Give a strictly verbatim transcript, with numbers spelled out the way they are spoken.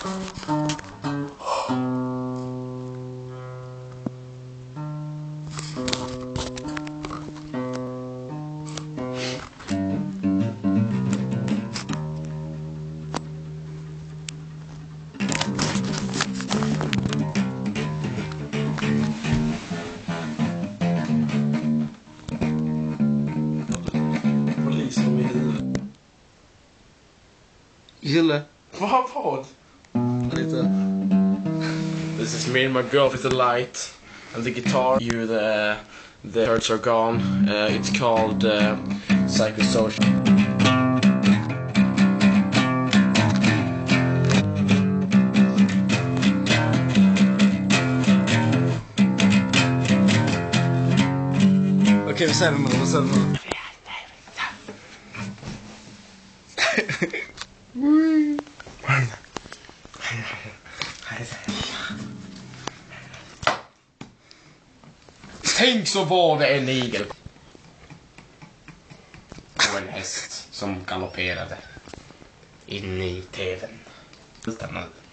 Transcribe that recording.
Gille. Vad? Vad? Lite. This is me and my girl with the light and the guitar. You the the hurts are gone. Uh, it's called uh, psychosocial. Okej, vi säger det nu, vi säger det nu. Tänk så var det en igel och en häst som galopperade in i tvn.